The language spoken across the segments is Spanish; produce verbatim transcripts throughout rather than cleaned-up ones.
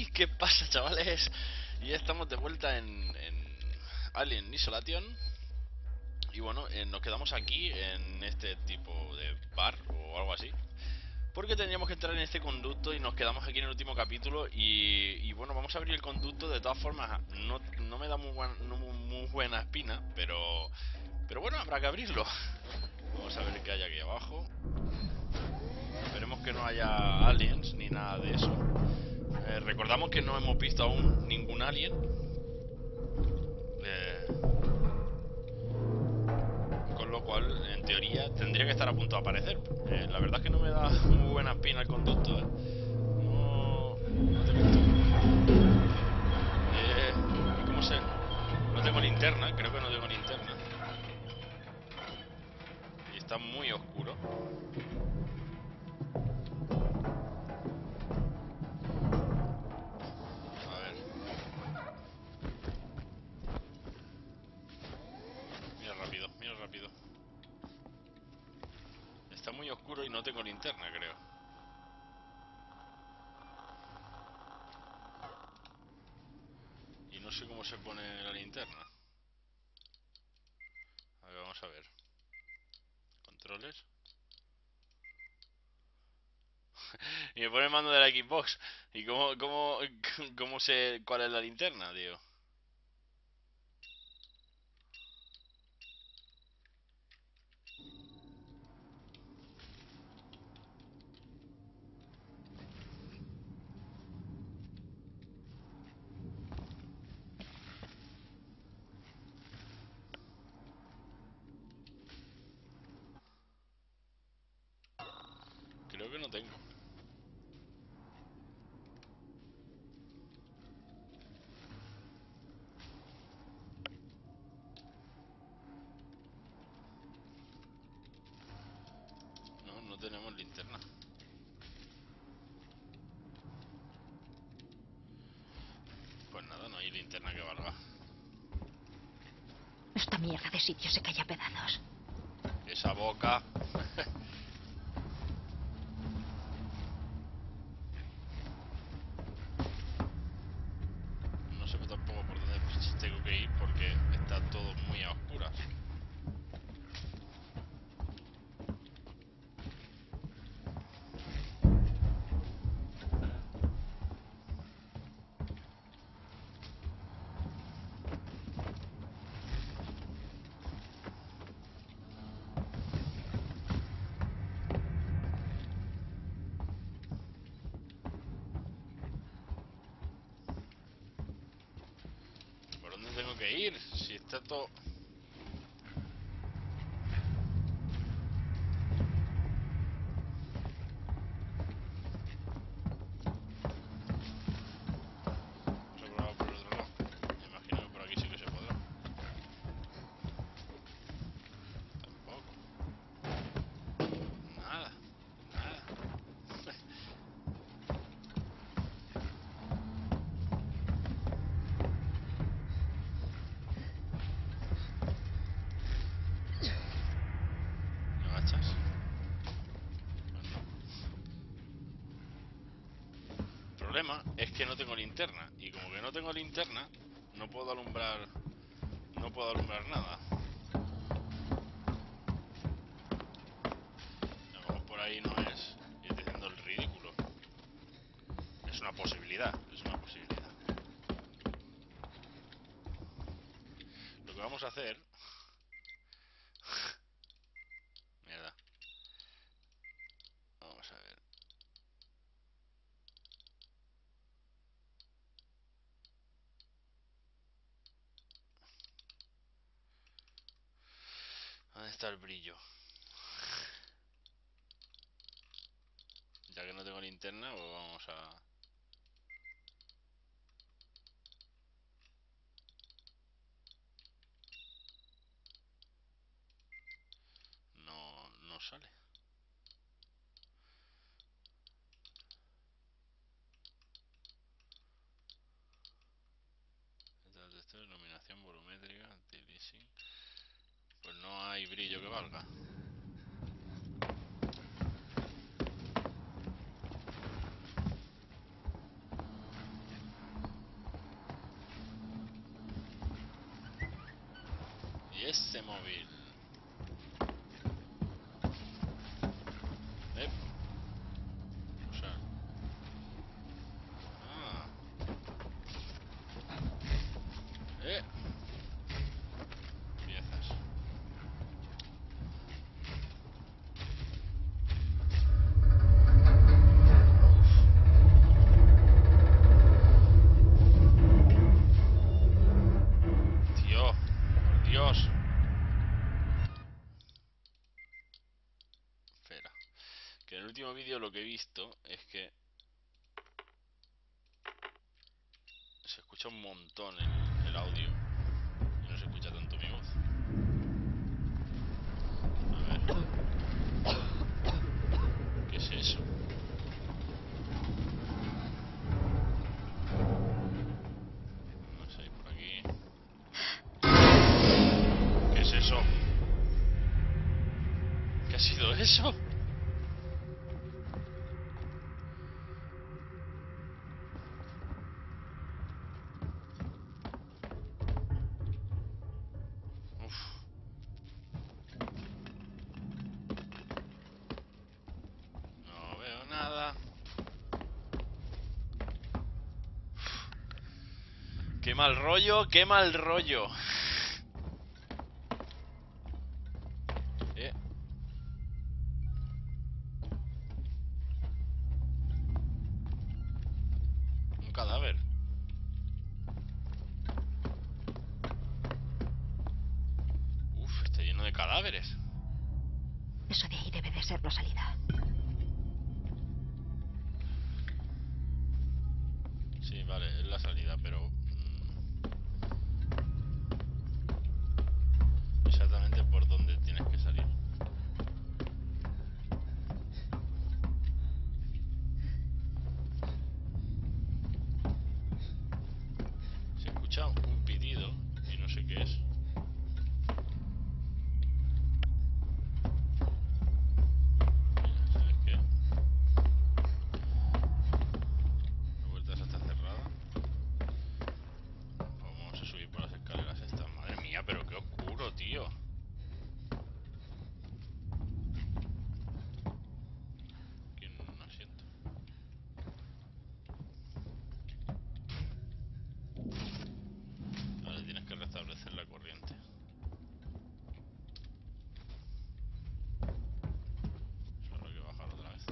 ¿Qué pasa, chavales? Y ya estamos de vuelta en, en Alien Isolation. Y bueno, eh, nos quedamos aquí en este tipo de bar o algo así, porque tendríamos que entrar en este conducto y nos quedamos aquí en el último capítulo. Y, y bueno, vamos a abrir el conducto. De todas formas, no, no me da muy, buen, no, muy buena espina, pero, pero bueno, habrá que abrirlo. Vamos a ver qué hay aquí abajo. Esperemos que no haya aliens ni nada de eso. Eh, recordamos que no hemos visto aún ningún alien. Eh, con lo cual, en teoría, tendría que estar a punto de aparecer. Eh, la verdad es que no me da muy buena espina el conducto, ¿eh? No, no te miento. Eh, ¿Y cómo sé? No tengo linterna, creo que no tengo linterna. Y está muy oscuro. A ver. Mira rápido, mira rápido. Está muy oscuro y no tengo linterna, creo. Y no sé cómo se pone la linterna. A ver, vamos a ver. Controles. Y me pone el mando de la Xbox. ¿Y cómo, cómo, cómo sé cuál es la linterna, tío? Creo que no tengo. No, no tenemos linterna. Pues nada, no hay linterna que valga. Esta mierda de sitio se cae a pedazos. Esa boca. No sé tampoco por dónde tengo que ir porque está todo muy a oscuras. ¿Por dónde tengo que ir? Si está todo... Vamos a probar por el otro lado. Me imagino que por aquí sí que se podrá. Tampoco. Nada. Nada. ¿Me agachas? Pues no. El problema es que no tengo linterna. Y como que no tengo linterna, no puedo alumbrar... No puedo alumbrar nada. A lo mejor por ahí no es. Y estoy haciendo el ridículo. Es una posibilidad. Es una posibilidad. Lo que vamos a hacer... Mierda. Vamos a ver. ¿Dónde está el brillo? Ya que no tengo linterna, pues vamos a... No, no sale. Esto es iluminación volumétrica, anti-aliasing. Pues no hay brillo que valga. ese móvil. Eh. O sea. Ah. Eh. Piezas. Tío. Dios. Espera. Que en el último vídeo lo que he visto es que se escucha un montón el, el audio y no se escucha tanto mi voz. A ver. ¿Qué es eso? No sé, por aquí. ¿Qué es eso? ¿Qué ha sido eso? No veo nada. Qué mal rollo, qué mal rollo. Eh. Un cadáver. Uf, está lleno de cadáveres. Eso de ahí debe de ser la salida. Sí, vale, es la salida, pero... Mmm, exactamente por dónde tienes que salir. Se escucha un pitido y no sé qué es. ¿Sabes qué? La puerta esa está cerrada. Vamos a subir por las escaleras estas. Madre mía, pero qué oscuro, tío. Aquí en un asiento. Vale, tienes que restablecer la corriente. Solo hay que bajar otra vez.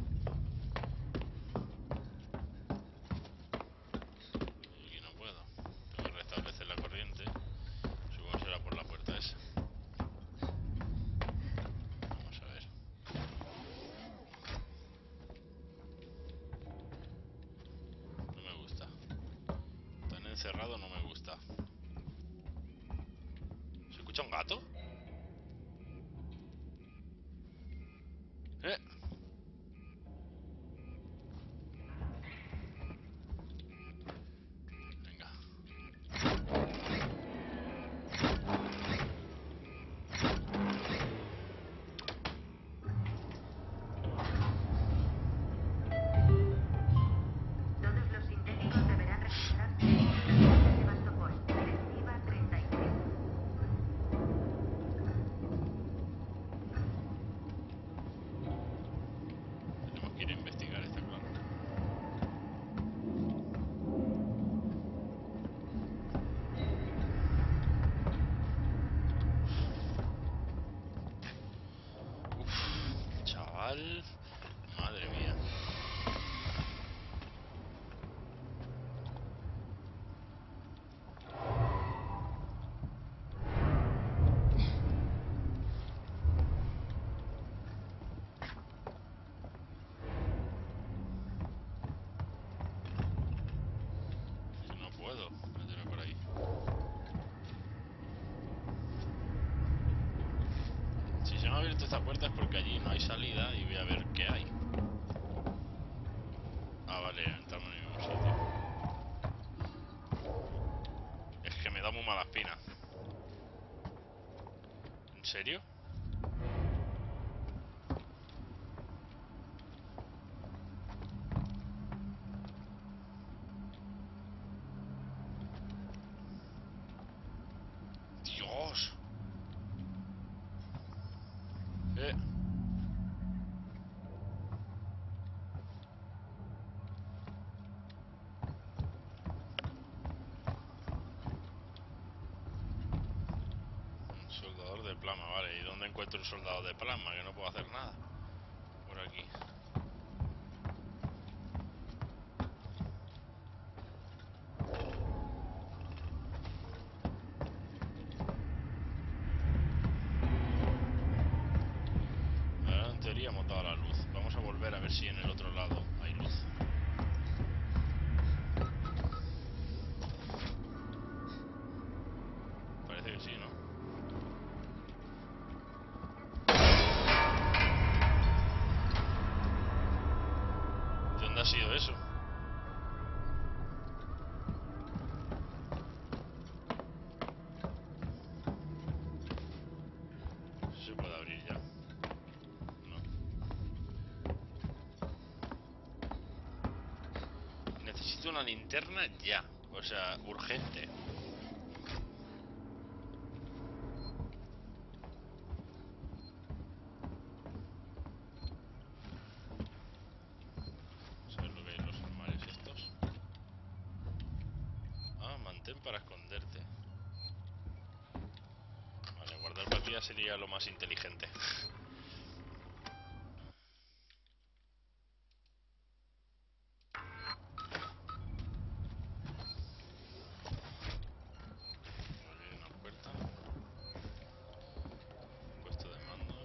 Y aquí no puedo. Tengo que restablecer la corriente. Supongo que será por la puerta esa. Vamos a ver. No me gusta. Tan encerrado no me gusta. ¿Se escucha un gato? ¿Eh? Venga. Todos los sintéticos deberán registrarse en la estación de Sebastopol, directiva treinta y tres. Tenemos que ir a investigar, está claro. Uf, chaval. Madre mía. Que no puedo meterme por ahí. Si se me ha abierto esta puerta es porque allí no hay salida y voy a ver qué hay. Ah, vale, estamos en el mismo sitio. Es que me da muy mala espina. ¿En serio? Dios. de plasma, vale. ¿Y dónde encuentro un soldado de plasma? Que no puedo hacer nada. Por aquí. Ahora en teoría hemos dado la luz. Vamos a volver a ver si en el otro lado hay luz. Parece que sí, ¿no? ¿De dónde ha sido eso? ¿Se puede abrir ya? No. Necesito una linterna ya. O sea, urgente. ¿Sabes lo que hay en los armarios estos? Ah, mantén para esconderte. Vale, guardar partida sería lo más inteligente. Abrir una puerta. Puesto de mandos.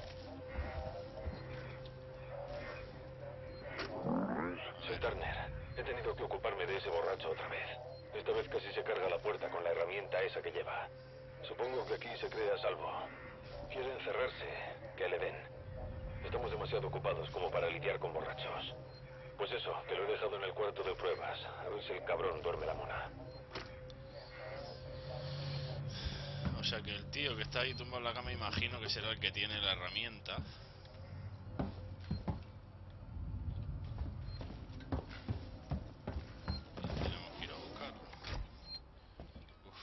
Soy Turner. He tenido que ocuparme de ese borracho otra vez. Esta vez casi se carga la puerta con la herramienta esa que lleva. Supongo que aquí se cree a salvo. Quiere encerrarse. Que le den. Estamos demasiado ocupados como para lidiar con borrachos. Pues eso, que lo he dejado en el cuarto de pruebas. A ver si el cabrón duerme la mona. O sea que el tío que está ahí tumbado en la cama, imagino que será el que tiene la herramienta. Y tenemos que ir a buscarlo. Uf.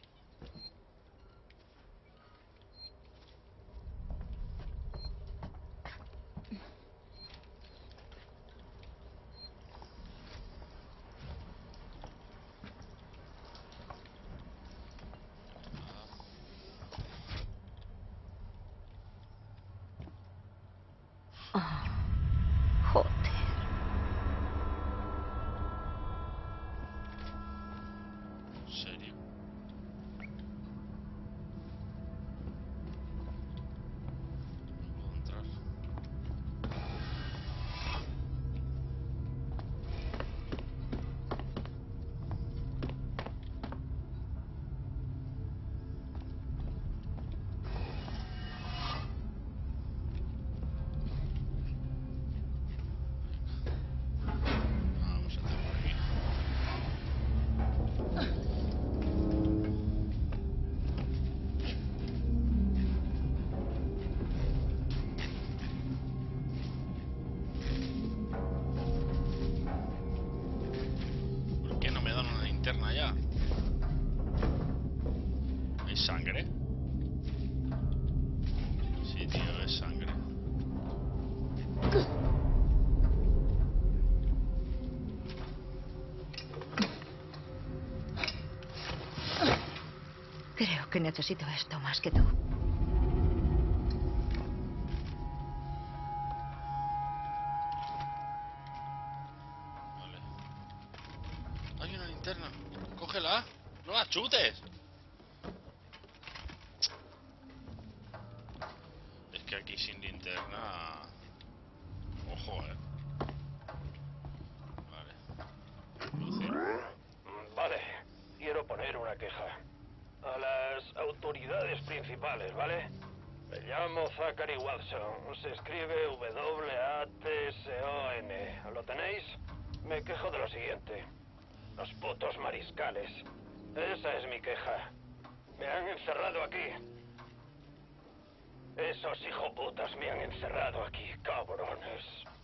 Oh, joder. ¿En serio? No puedo entrar. Vamos a entrar por aquí. ¿Por qué no me dan una linterna ya? ¿Hay sangre? Sí, tío, es sangre. Creo que necesito esto más que tú. Vale. Hay una linterna. Cógela. No la chutes. Es que aquí sin linterna... Ojo, eh. Vale. Luces. Vale. Quiero poner una queja. A las autoridades principales, ¿vale? Me llamo Zachary Watson. Se escribe W A T S O N. ¿Lo tenéis? Me quejo de lo siguiente. Los putos mariscales. Esa es mi queja. Me han encerrado aquí. Esos hijoputas me han encerrado aquí, cabrones.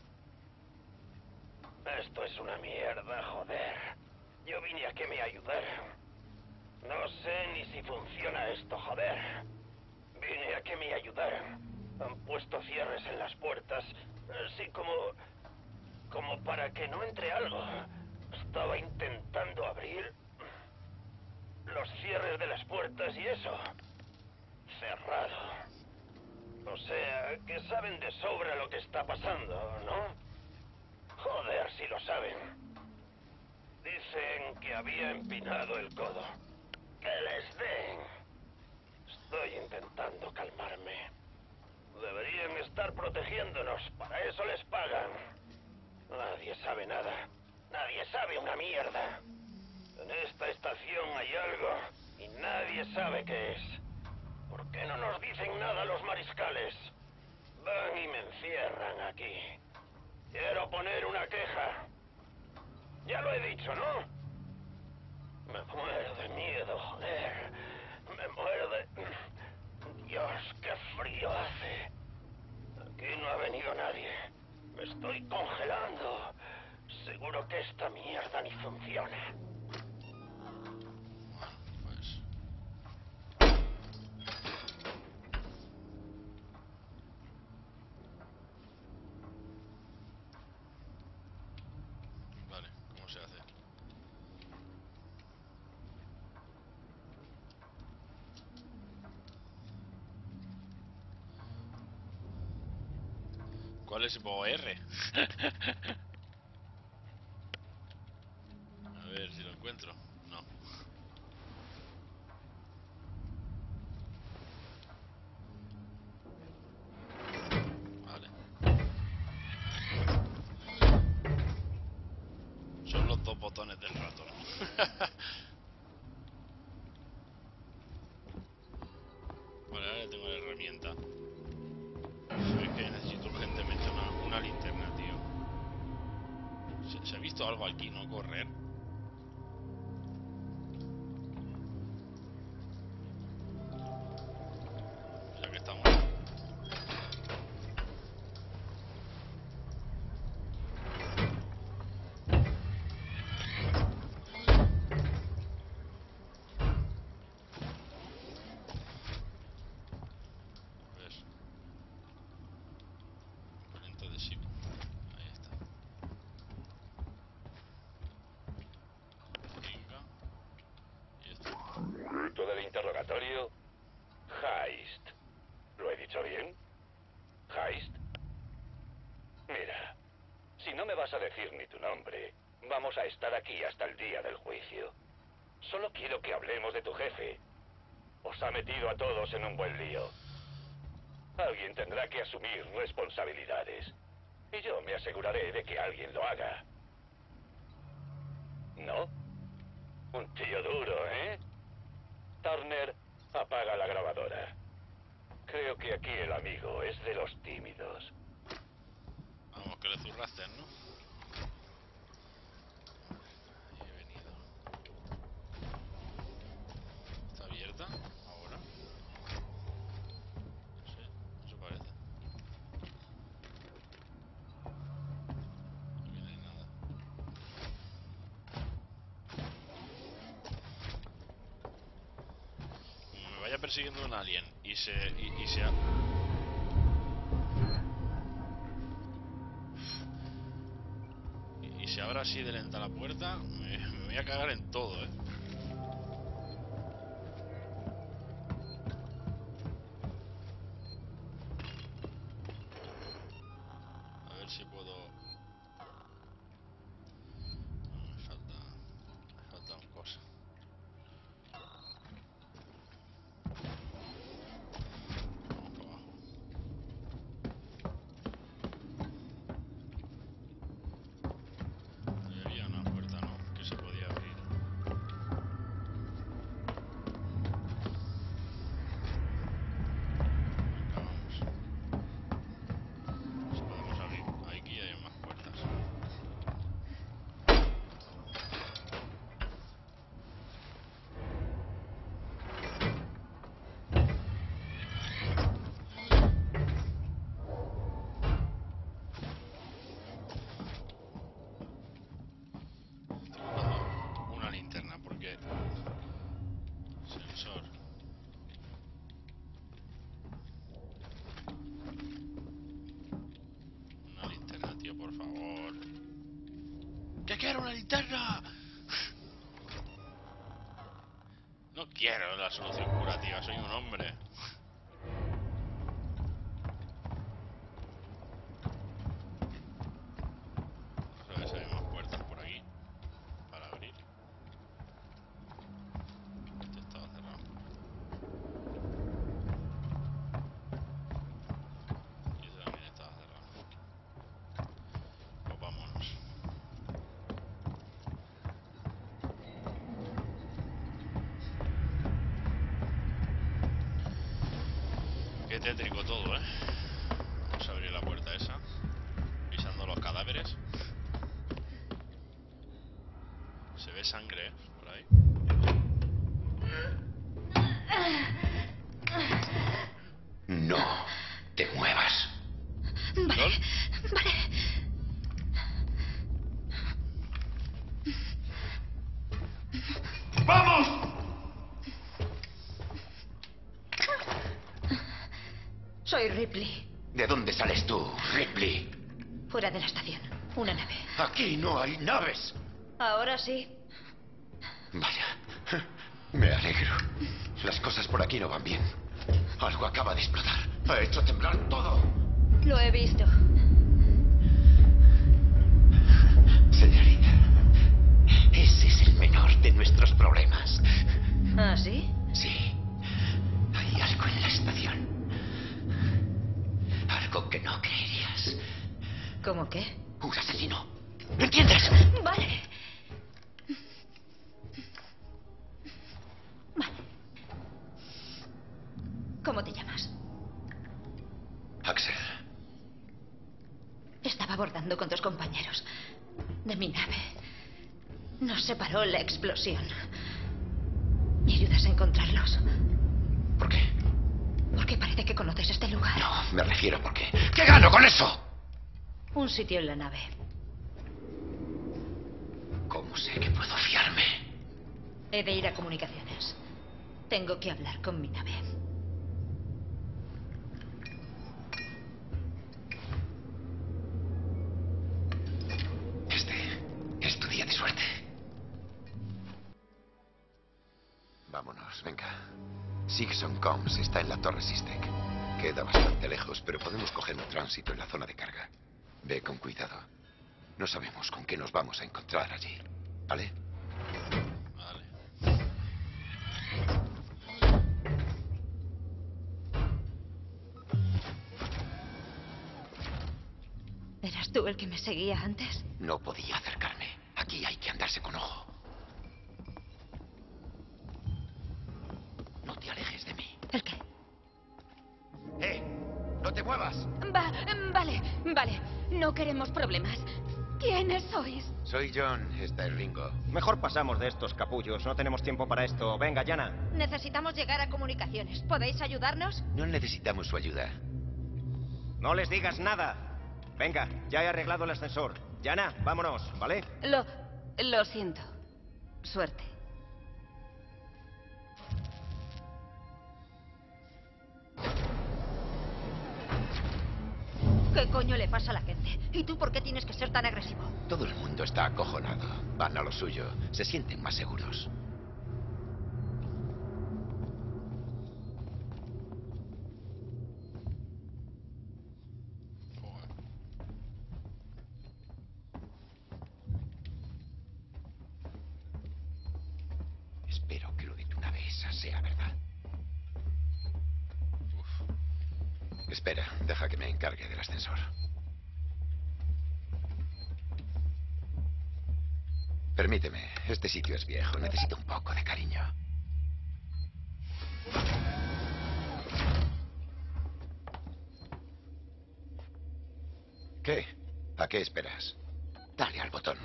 Esto es una mierda, joder. Yo vine a que me ayudaran. No sé ni si funciona esto, joder. Vine a que me ayudaran. Han puesto cierres en las puertas, así como... como para que no entre algo. Estaba intentando abrir los cierres de las puertas y eso. Cerrar. que saben de sobra lo que está pasando, ¿no? Joder, si lo saben. Dicen que había empinado el codo. ¡Que les den! Estoy intentando calmarme. Deberían estar protegiéndonos. Para eso les pagan. Nadie sabe nada. Nadie sabe una mierda. En esta estación hay algo y nadie sabe qué es. ¿Por qué no nos dicen nada los mariscales? Van y me encierran aquí. Quiero poner una queja. Ya lo he dicho, ¿no? Me muero de miedo, joder. Me muero de... Dios, qué frío hace. Aquí no ha venido nadie. Me estoy congelando. Seguro que esta mierda ni funciona. Pues... Vale, ¿cómo se hace? ¿Cuál es O R? A ver si lo encuentro. No. Vale. Son los dos botones del ratón. Vale, ahora ya tengo la herramienta. Es que necesito urgentemente una, una linterna, tío. ¿Se, ¿Se ha visto algo aquí, no correr? Ya que estamos. A ver. Componente de shift. Ahí está. Venga. Y esto. Todo el interrogatorio. Heist. ¿Lo he dicho bien? Heist. Mira, si no me vas a decir ni tu nombre, vamos a estar aquí hasta el día del juicio. Solo quiero que hablemos de tu jefe. Os ha metido a todos en un buen lío. Alguien tendrá que asumir responsabilidades. Y yo me aseguraré de que alguien lo haga. ¿No? Un tío duro, ¿eh? Turner, apaga la grabadora. Creo que aquí el amigo es de los tímidos. Vamos, que le zurraste, ¿no? Ahí he venido. ¿Está abierta? Ahora. No sé, eso parece. Aquí no hay nada. Como me vaya persiguiendo un alien y se... y, y se... ha- y, y se abra así de lenta la puerta, me, me voy a cagar en todo, ¿eh? A ver si puedo... No, me falta... me falta una cosa. Vamos para abajo. Ahí había una puerta, ¿no? Que se podía abrir. Venga, vamos. Si podemos abrir. Aquí hay más puertas. Estoy buscando una linterna porque... Sensor. Una linterna, tío, por favor. ¡Que quiero una linterna! No quiero la solución curativa, soy un hombre. Qué tétrico todo, ¿eh? Vamos a abrir la puerta esa. Pisando los cadáveres. Se ve sangre, ¿eh? Por ahí. No te muevas. Vale, ¿Lol? vale. ¡Vamos! Soy Ripley. ¿De dónde sales tú, Ripley? Fuera de la estación. Una nave. Aquí no hay naves. Ahora sí. Vaya, me alegro. Las cosas por aquí no van bien. Algo acaba de explotar. Ha hecho temblar todo. Lo he visto. Señorita, ese es el menor de nuestros problemas. ¿Ah, sí? Sí, hay algo en la estación. Algo que no creerías. ¿Cómo qué? Un asesino. ¿Entiendes? Vale. Vale. ¿Cómo te llamas? Axel. Estaba abordando con tus compañeros de mi nave. Nos separó la explosión. ¿Me ayudas a encontrarlos? ¿Por qué? Porque parece que conoces este lugar. No, me refiero porque... ¿Qué gano con eso? Un sitio en la nave. ¿Cómo sé que puedo fiarme? He de ir a comunicaciones. Tengo que hablar con mi nave. Este es tu día de suerte. Vámonos, venga. Sigson Coms está en la Torre Sistek. Queda bastante lejos, pero podemos coger un tránsito en la zona de carga. Ve con cuidado. No sabemos con qué nos vamos a encontrar allí. ¿Vale? Vale. ¿Eras tú el que me seguía antes? No podía acercarme. Aquí hay que andarse con ojo. No te alejes de mí. ¿El qué? ¡Eh! ¡No te muevas! Va, vale, vale. No queremos problemas. ¿Quiénes sois? Soy John, esta es Ringo. Mejor pasamos de estos capullos. No tenemos tiempo para esto. Venga, Yana. Necesitamos llegar a comunicaciones. ¿Podéis ayudarnos? No necesitamos su ayuda. No les digas nada. Venga, ya he arreglado el ascensor. Yana, vámonos, ¿vale? Lo... lo siento. Suerte. ¿Qué coño le pasa a la gente? ¿Y tú por qué tienes que ser tan agresivo? Todo el mundo está acojonado. Van a lo suyo. Se sienten más seguros. Joder. Espero que lo de tu nave esa sea verdad. Uf. Espera, deja que me encargue del ascensor. Permíteme, este sitio es viejo. Necesito un poco de cariño. ¿Qué? ¿A qué esperas? Dale al botón.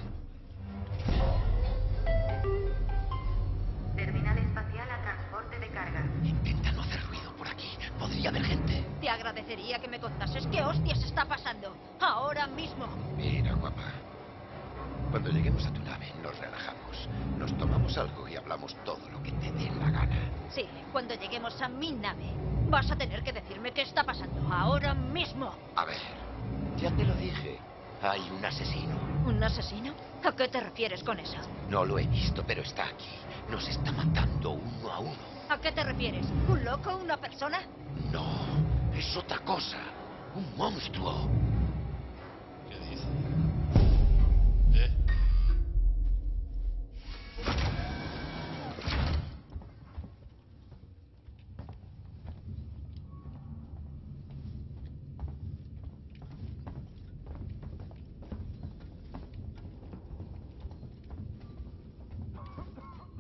Terminal espacial a transporte de carga. Intenta no hacer ruido por aquí. Podría haber gente. Te agradecería que me contases qué hostias está pasando. Ahora mismo. Mira, guapa. Cuando lleguemos a tu nave, nos relajamos. Nos tomamos algo y hablamos todo lo que te dé la gana. Sí, cuando lleguemos a mi nave, vas a tener que decirme qué está pasando. Ahora mismo. A ver, ya te lo dije. Hay un asesino. ¿Un asesino? ¿A qué te refieres con eso? No lo he visto, pero está aquí. Nos está matando uno a uno. ¿A qué te refieres? ¿Un loco? ¿Una persona? No, es otra cosa. Un monstruo. ¿Qué dice? ¿Eh?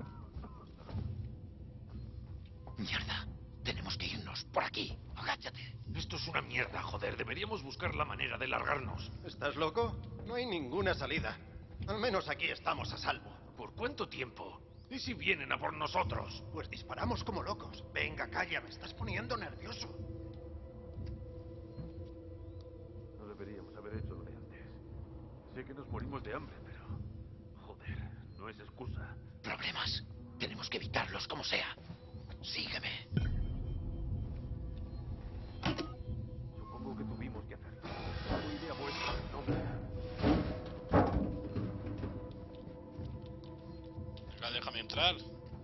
Mierda, tenemos que irnos por aquí. Agáchate. deberíamos buscar la manera de largarnos. ¿Estás loco? No hay ninguna salida. Al menos aquí estamos a salvo. ¿Por cuánto tiempo? ¿Y si vienen a por nosotros? Pues disparamos como locos. Venga, calla, me estás poniendo nervioso. No deberíamos haber hecho lo de antes. Sé que nos morimos de hambre, pero... Joder, no es excusa. ¿Problemas? Tenemos que evitarlos como sea. Sígueme. Supongo que tuvimos que hacerlo. No idea vuestra, no mía. Venga, déjame entrar.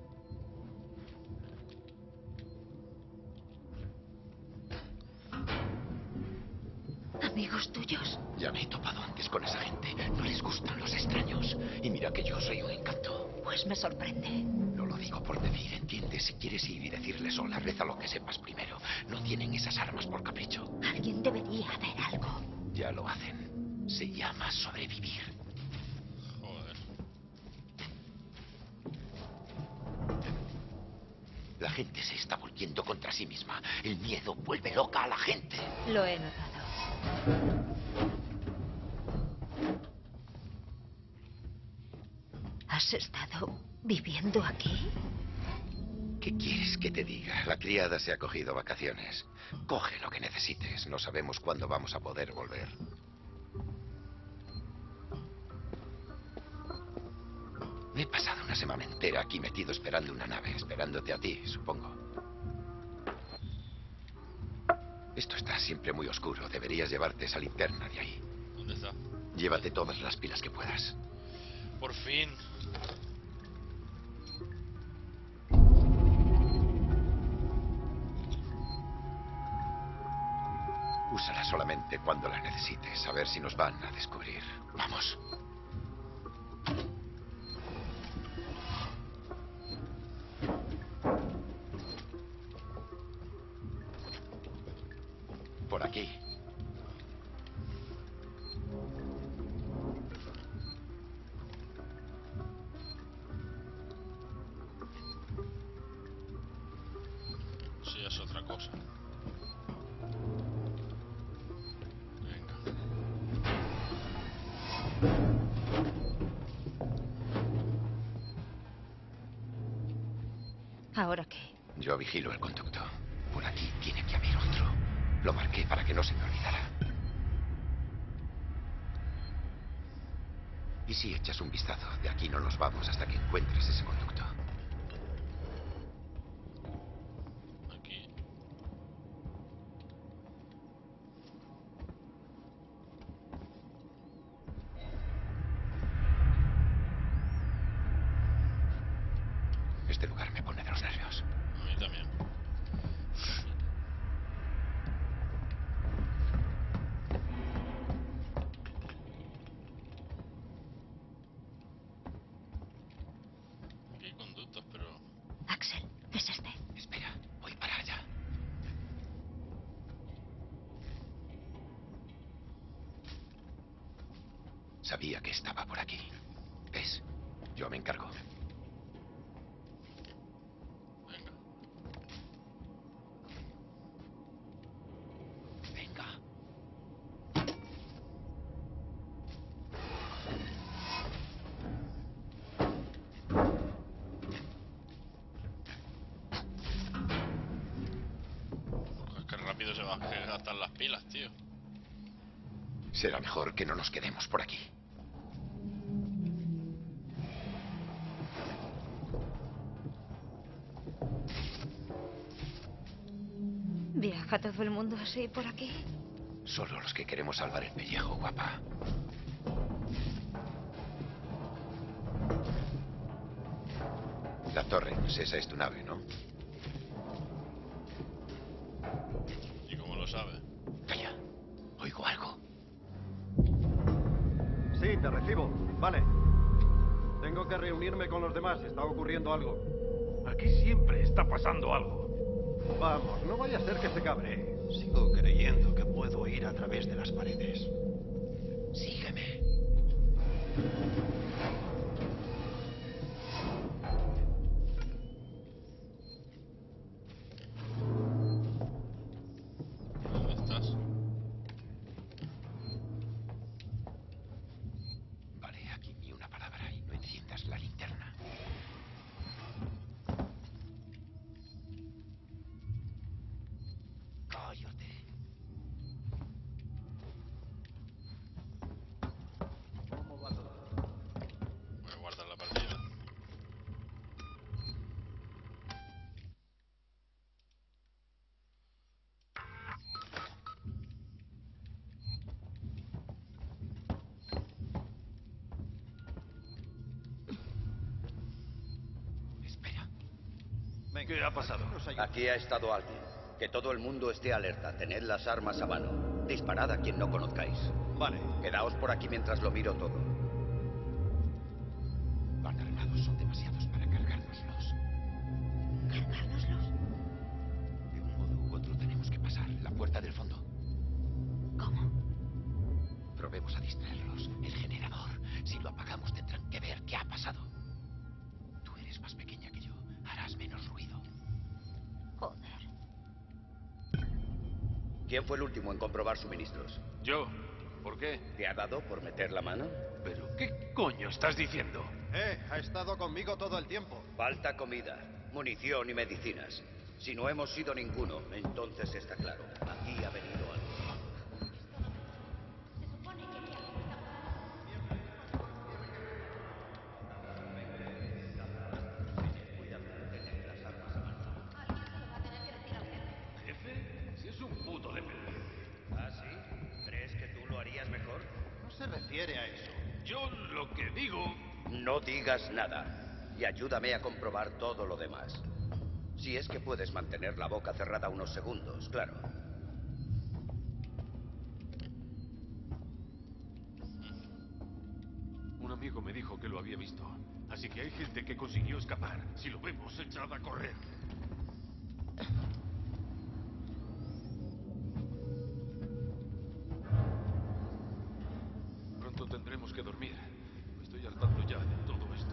Amigos tuyos. Ya me he topado antes con esa gente. No les gustan los extraños. Y mira que yo soy un encanto. Pues me sorprende. No lo digo por decir, ¿entiendes? Si quieres ir y decirles hola, reza lo que sepas primero. No tienen esas armas por capricho. Alguien debería hacer algo. Ya lo hacen. Se llama sobrevivir. Joder. La gente se está volviendo contra sí misma. El miedo vuelve loca a la gente. Lo he notado. ¿Has estado viviendo aquí? ¿Qué quieres que te diga? La criada se ha cogido vacaciones. Coge lo que necesites. No sabemos cuándo vamos a poder volver. Me he pasado una semana entera aquí metido esperando una nave, esperándote a ti, supongo. Esto está siempre muy oscuro. Deberías llevarte esa linterna de ahí. ¿Dónde está? Llévate todas las pilas que puedas. Por fin. Úsala solamente cuando la necesites. A ver si nos van a descubrir. Vamos. Por aquí. Sí, es otra cosa. Venga. ¿Ahora qué? Yo vigilo el conducto. Por aquí tiene que haber otro. Lo marqué para que no se me olvidara. ¿Y si echas un vistazo? De aquí no nos vamos hasta que encuentres ese conducto. Aquí. Este lugar me pone de los nervios. A mí también. Aquí hay conductos, pero... Axel, es este. Espera, voy para allá. Sabía que estaba por aquí. ¿Ves? Yo me encargo. Venga. Venga. Joder, qué rápido se van a gastar las pilas, tío. Será mejor que no nos quedemos por aquí. ¿Viaja todo el mundo así por aquí? Solo los que queremos salvar el pellejo, guapa. La Torrens, esa es tu nave, ¿no? ¿Y cómo lo sabe? Calla. Oigo algo. Sí, te recibo. Vale. Tengo que reunirme con los demás. Está ocurriendo algo. Aquí siempre está pasando algo. Vamos, no vaya a ser que se cabree. Sigo creyendo que puedo ir a través de las paredes. Sígueme. ¿Dónde estás? ¿Qué ha pasado? Aquí ha estado alguien. Que todo el mundo esté alerta. Tened las armas a mano. Disparad a quien no conozcáis. Vale. Quedaos por aquí mientras lo miro todo. Van armados, son demasiados para cargárnoslos. ¿Cargárnoslos? De un modo u otro tenemos que pasar la puerta del fondo. ¿Cómo? Probemos a distraerlos. El generador. Si lo apagamos tendrán que ver qué ha pasado. Tú eres más pequeña que yo. Harás menos ruido. Joder. ¿Quién fue el último en comprobar suministros? Yo. ¿Por qué? ¿Te ha dado por meter la mano? ¿Pero qué coño estás diciendo? Eh, ha estado conmigo todo el tiempo. Falta comida, munición y medicinas. Si no hemos sido ninguno, entonces está claro. Aquí ha venido alguien. Se supone que aquí abajo estamos. Alguien se lo va a tener que decir al jefe. ¿Jefe? Si es un puto dependiente. ¿Ah, sí? ¿Crees que tú lo harías mejor? No se refiere a eso. Yo lo que digo... No digas nada. Y ayúdame a comprobar todo lo demás. Si es que puedes mantener la boca cerrada unos segundos, claro. Un amigo me dijo que lo había visto. Así que hay gente que consiguió escapar. Si lo vemos, echad a correr. Pronto tendremos que dormir. Me estoy hartando ya de todo esto.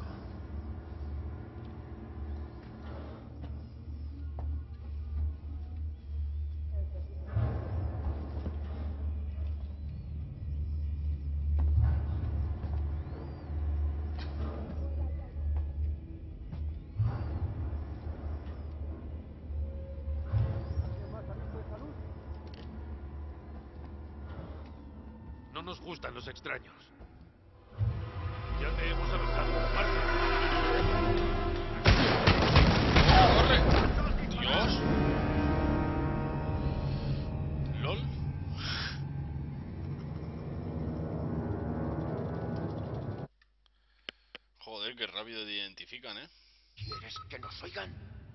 No nos gustan los extraños. Ya te hemos avisado. ¡Marcha! ¡Corre! ¡Dios! ¿Lol? Joder, qué rápido te identifican, ¿eh? ¿Quieres que nos oigan?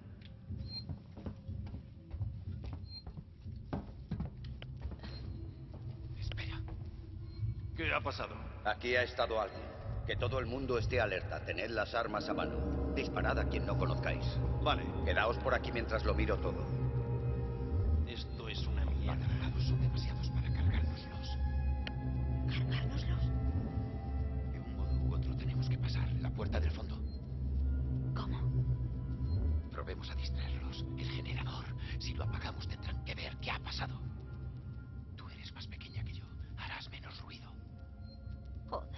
Espera. ¿Qué ha pasado? Aquí ha estado alguien. Que todo el mundo esté alerta. Tened las armas a mano. Disparad a quien no conozcáis. Vale. Quedaos por aquí mientras lo miro todo. Esto es una Van mierda. armados, son demasiados para cargárnoslos. ¿Cargárnoslos? De un modo u otro tenemos que pasar la puerta del fondo. ¿Cómo? Probemos a distraerlos. El generador. Si lo apagamos tendrán que ver qué ha pasado. Tú eres más pequeña que yo. Harás menos ruido. Joder.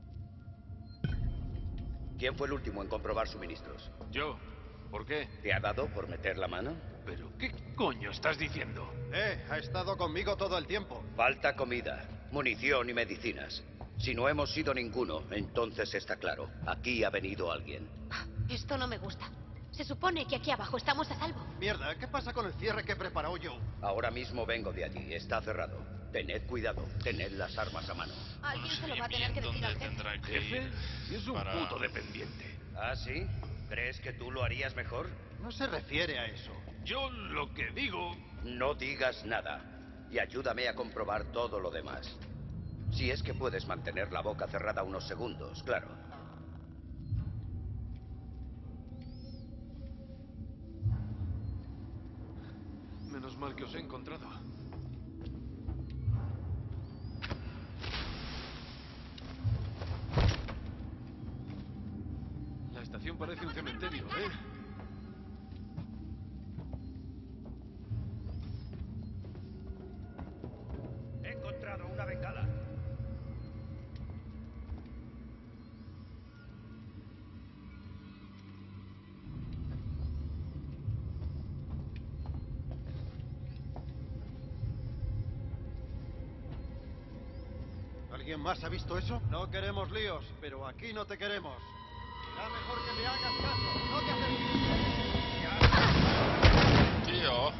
¿Quién fue el último en comprobar suministros? Yo. ¿Por qué? ¿Te ha dado por meter la mano? ¿Pero qué coño estás diciendo? Eh, ha estado conmigo todo el tiempo. Falta comida, munición y medicinas. Si no hemos sido ninguno, entonces está claro. Aquí ha venido alguien. Esto no me gusta. Se supone que aquí abajo estamos a salvo. Mierda, ¿qué pasa con el cierre que preparó Joe? Ahora mismo vengo de allí. Está cerrado. Tened cuidado. Tened las armas a mano. No Alguien sé se lo va a bien tener que decir dónde al jefe. tendrá que ¿Jefe? ir Si es un para- puto dependiente. ¿Ah, sí? ¿Crees que tú lo harías mejor? No se refiere a eso. Yo lo que digo... No digas nada. Y ayúdame a comprobar todo lo demás. Si es que puedes mantener la boca cerrada unos segundos, claro. Menos mal que os he encontrado. La estación parece un cementerio, ¿eh? He encontrado una bengala. ¿Alguien más ha visto eso? No queremos líos, pero aquí no te queremos. Será mejor que me hagas caso. No te acerques. Tío.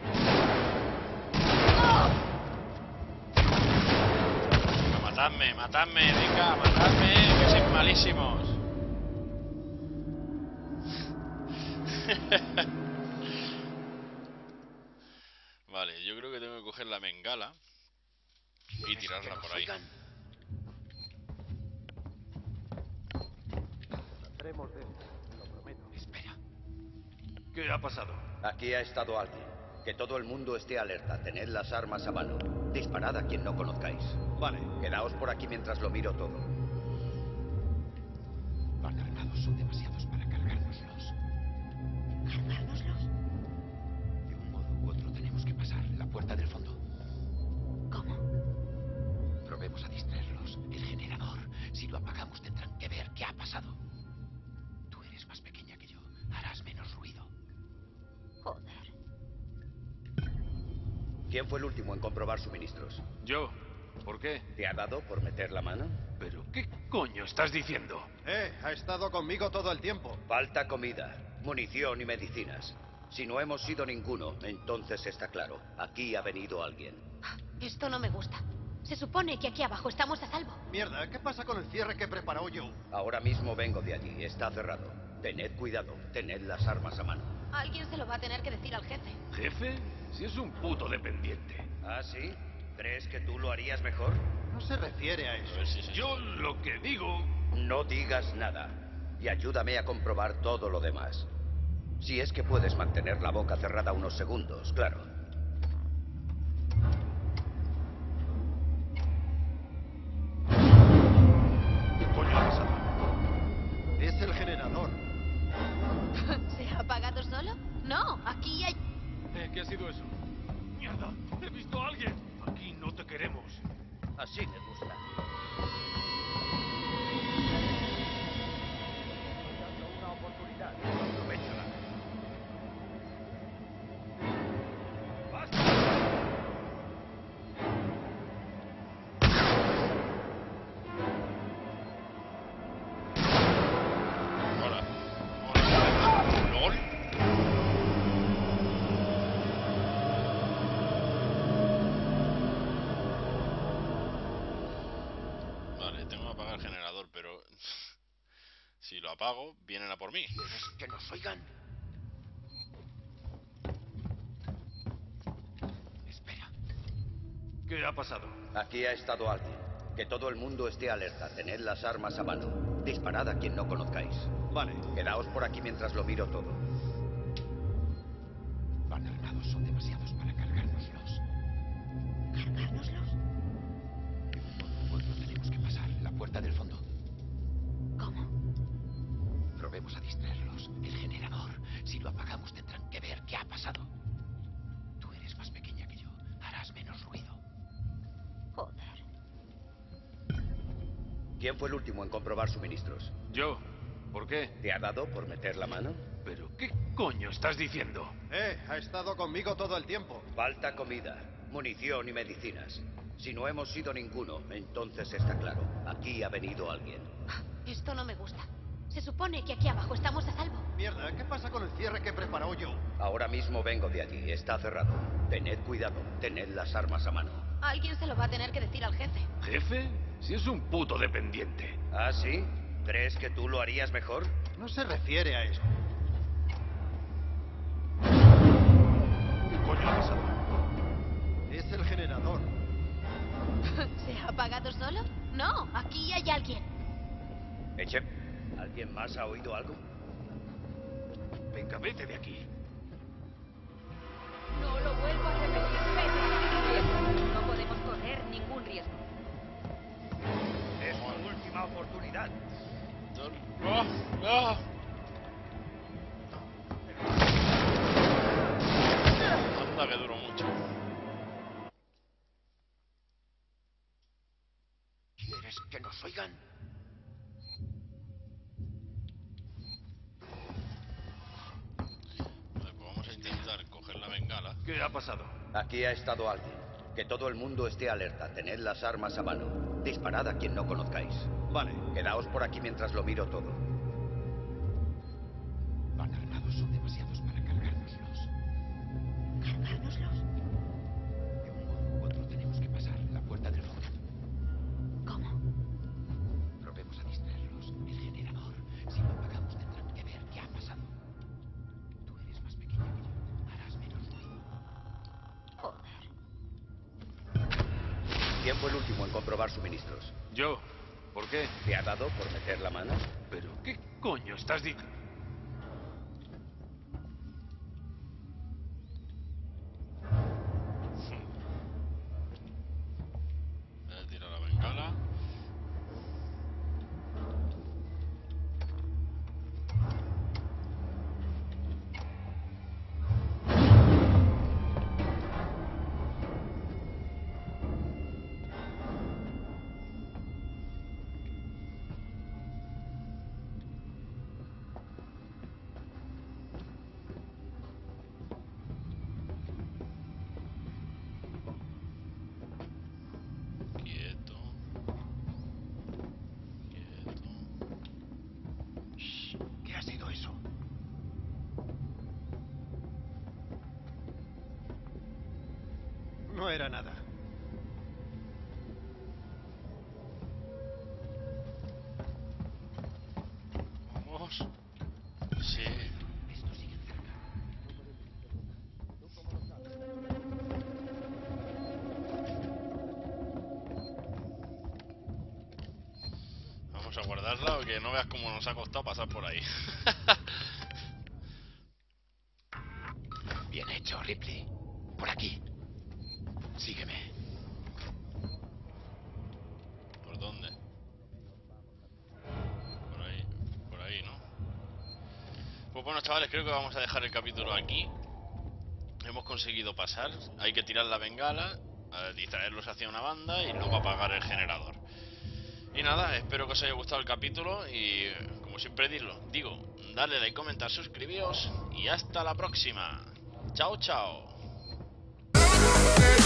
Venga, matadme, matadme, venga, matadme, que sois malísimos. coger la bengala y tirarla por ahí. Saldremos de esto, lo prometo. Espera. ¿Qué ha pasado? Aquí ha estado alguien. Que todo el mundo esté alerta. Tened las armas a mano. Disparad a quien no conozcáis. Vale. Quedaos por aquí mientras lo miro todo. Van armados, son demasiados para cargárnoslos. ¿Cargárnoslos? De un modo u otro tenemos que pasar la puerta del fondo. ¿Cómo? Probemos a distraerlos. El generador. Si lo apagamos tendrán que ver qué ha pasado. Tú eres más pequeña que yo. Harás menos ruido. Joder. ¿Quién fue el último en comprobar suministros? Yo. ¿Por qué? ¿Te ha dado por meter la mano? ¿Pero qué coño estás diciendo? Eh, ha estado conmigo todo el tiempo. Falta comida, munición y medicinas. Si no hemos sido ninguno, entonces está claro. Aquí ha venido alguien. Esto no me gusta. Se supone que aquí abajo estamos a salvo. Mierda, ¿qué pasa con el cierre que preparó Joe? Ahora mismo vengo de allí. Está cerrado. Tened cuidado. Tened las armas a mano. Alguien se lo va a tener que decir al jefe. ¿Jefe? Si es un puto dependiente. ¿Ah, sí? ¿Crees que tú lo harías mejor? No se refiere a A eso. ver si es eso. Yo lo que digo... No digas nada. Y ayúdame a comprobar todo lo demás. Si es que puedes mantener la boca cerrada unos segundos, claro. ¿Qué coño ha pasado? Es el generador. ¿Se ha apagado solo? No, aquí hay... Eh, ¿Qué ha sido eso? ¡Mierda! ¡He visto a alguien! Aquí no te queremos. Así me gusta. Una oportunidad. Aprovechala. Hola. Hola. ¿Lol? Vale, tengo que apagar el generador, pero... si lo apago, vienen a por mí. ¿Quieres que nos oigan? Espera. ¿Qué ha pasado? Aquí ha estado alguien. Que todo el mundo esté alerta. Tened las armas a mano. Disparad a quien no conozcáis. Vale. Quedaos por aquí mientras lo miro todo. Van armados, son demasiados para cargárnoslos. ¿Cargárnoslos? De un modo u otro tenemos que pasar la puerta del fondo. ¿Cómo? Probemos a distraerlos. El generador. Si lo apagamos tendrán que ver qué ha pasado. Tú eres más pequeña que yo. Harás menos ruido. Joder. ¿Quién fue el último en comprobar suministros? Yo. ¿Por qué? ¿Te ha dado por meter la mano? ¿Pero qué coño estás diciendo? Eh, ha estado conmigo todo el tiempo. Falta comida, munición y medicinas. Si no hemos sido ninguno, entonces está claro. Aquí ha venido alguien. Esto no me gusta. Se supone que aquí abajo estamos a salvo. Mierda, ¿qué pasa con el cierre que preparó Joe? Ahora mismo vengo de allí. Está cerrado. Tened cuidado. Tened las armas a mano. Alguien se lo va a tener que decir al jefe. ¿Jefe? Si es un puto dependiente. ¿Ah, sí? ¿Crees que tú lo harías mejor? No se refiere a eso. ¿Qué coño ha pasado? Es el generador. ¿Se ha apagado solo? No, aquí hay alguien. Eche, ¿alguien más ha oído algo? Venga, vete de aquí. No lo vuelvo a repetir, jefe. No podemos correr ningún riesgo. Es tu última oportunidad. ¡Ah! ¡Ah! Anda que duró mucho. ¿Quieres que nos oigan? Vale, pues vamos a intentar coger la bengala. ¿Qué ha pasado? Aquí ha estado alguien. Que todo el mundo esté alerta. Tened las armas a mano. Disparad a quien no conozcáis. Vale. Quedaos por aquí mientras lo miro todo. Van armados, son demasiados para cargárnoslos. ¿Cargárnoslos? De un modo u otro tenemos que pasar la puerta del fondo. ¿Cómo? Probemos a distraerlos. El generador. Si lo apagamos tendrán que ver qué ha pasado. Tú eres más pequeña que yo. Harás menos ruido. Joder. ¿Quién fue el último en comprobar suministros? Yo. ¿Por qué? ¿Te ha dado por meter la mano? ¿Pero qué coño estás diciendo? Voy a tirar la bengala. Quieto. Quieto. Shh, ¿qué ha sido eso? No era nada. Vamos. Sí. Vamos a guardarla porque no veas cómo nos ha costado pasar por ahí. Bien hecho, Ripley. Por aquí. Sígueme. ¿Por dónde? Por ahí, por ahí, ¿no? Pues bueno, chavales, creo que vamos a dejar el capítulo aquí. Hemos conseguido pasar. Hay que tirar la bengala, a distraerlos hacia una banda y luego apagar el generador. Y nada, espero que os haya gustado el capítulo y, como siempre digo, digo, dale like, comentar, suscribíos y hasta la próxima. Chao, chao.